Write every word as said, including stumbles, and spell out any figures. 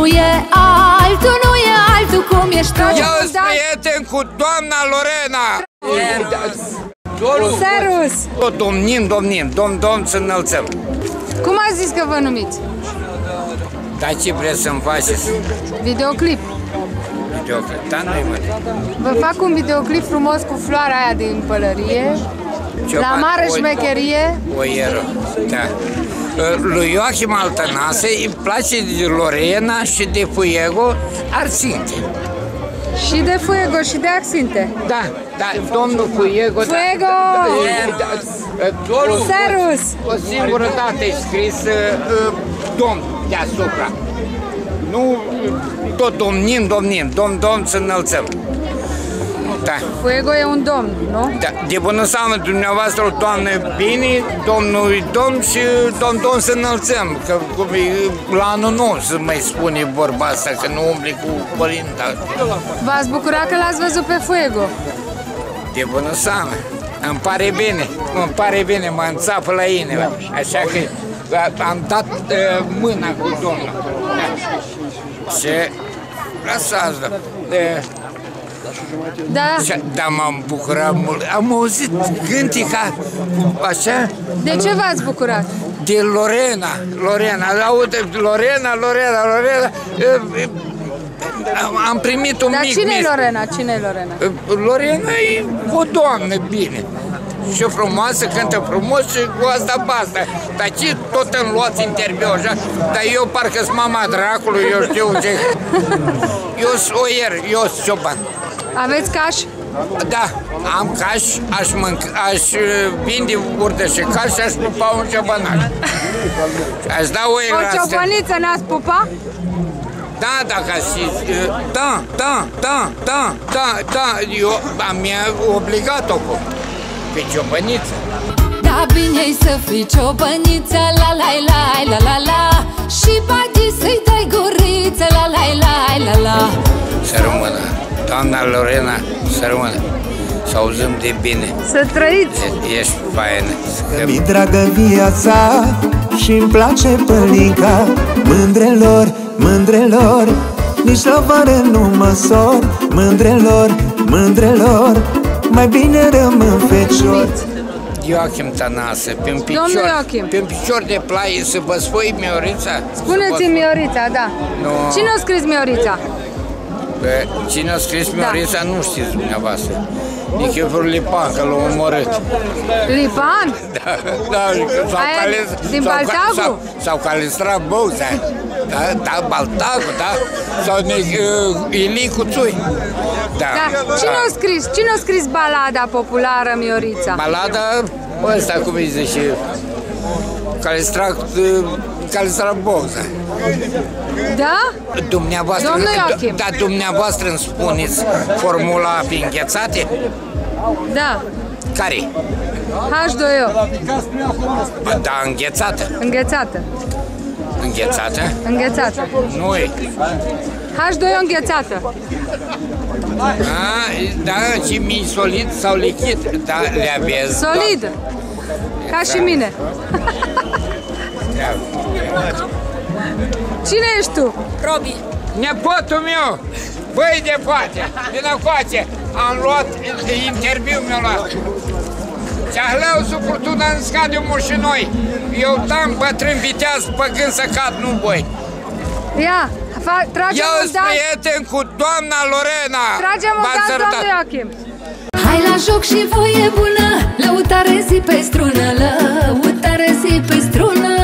nu e altul, nu e altul cum ești tu. Eu-s prieten cu doamna Lorena. Serus! Domnim, domnim, domn, domn, să înălțăm. Cum ați zis că vă numiți? Dar ce vreți să-mi faceți? Videoclip. Videoclip, da, nu-i mă. Vă fac un videoclip frumos cu floarea aia din pălărie, la mare șmecherie. O ieră, da. Lui Joachim Altănase îi place de Lorena și de Fuego Arținte. Și de Fuego și de Axinte. Da, da, domnul Fuego. Fuego! Da, da, Serus! O singură dată e scris uh, domn deasupra. Nu tot domnim, domnim, domn, domn să înălțăm. Da. Fuego e un domn, nu? Da. De bună seamă dumneavoastră o doamnă bine, domnul e domn și domn, domn să înălțăm. Că la anul nou se mai spune vorba asta, că nu umbli cu părinta. V-ați bucurat că l-ați văzut pe Fuego? De bună seamă. Îmi pare bine, îmi pare bine, mă înțapă la inimă. Așa că am dat uh, mâna cu domnul. Da. Și lăsați, da. Uh, Da. Da, m-am bucurat mult. Am auzit gântica, așa. De ce v-ați bucurat? De Lorena, Lorena, aude, Lorena, Lorena, Lorena. Am, am primit un Dar mic... cine e Lorena? Cine e Lorena? Lorena e o doamnă bine. Și frumoasă, cântă frumos și cu asta basta. Dar ce tot îmi luați interviu așa? Dar eu parcă-s mama dracului, eu știu ce... Eu sunt oier, eu sunt cioban. Aveți caș? Da, am caș, aș, mânca, aș vinde urdă și caș și aș pupa un ciobanac. Aș da oile O ciobăniță n-ați pupa? Da, dacă aș da, da, da, da, da, da, eu mi-a obligat-o cu pe ciobăniță. Da, bine-i să fii ciobăniță, la la la la la la. Și bagi să-i dai guriță, la la la la la. Să rămână, doamna Lorena, să rămână. Să auzim de bine. Să trăiți! Ești faină. Mi-i dragă viața și-mi place pălinca. Mândrelor, mândrelor, nici la vară nu mă sor. Mândrelor, mândrelor, mai bine rămân fecior. Joachim Tănase, pe un picior, pe un picior de plaie să vă spui Miorița? Spuneți-mi Miorița, da. Nu. Cine a scris Miorița? Pe cine a scris Miorița, da. Nu știți dumneavoastră. Nichifor Lipan, că l-a omorât. Lipan? Da, da. Sau Aia cales, din sau, Baltagu? Sau, sau Calistrat Bouza. Da, da, Baltagu, da. Sau uh, Ilicu Țui. Da. Da. Cine a scris? Cine a scris balada populară Miorița? Balada, ăsta cum îi zice, Calistrat, Calistrat Bouza. Da? Dumneavoastră, Domnul Joachim. Da, dumneavoastră îmi spuneți formula pe înghețate? Da. Care? H doi O. Da, înghețată. Înghețată. Înghețată? Înghețată. Nu-i. H doi O înghețată. A, da, și mi solid sau lichid? Da, le aveți. Solid. Ca și mine. Cine ești tu? Robi. Nepotul meu! Băi de poate! Din acoace! Am luat interviu, mi-a luat. Ceahlău sub furtuna în scade și noi. Eu tam bătrân viteaz păgând să cad, nu voi. Ia, tragem Eu un sunt dat. prieten cu doamna Lorena. Tragem un dat, domnul Joachim. Hai la joc și voie bună, lăutare zi pe strună, lăutare zi pe strună.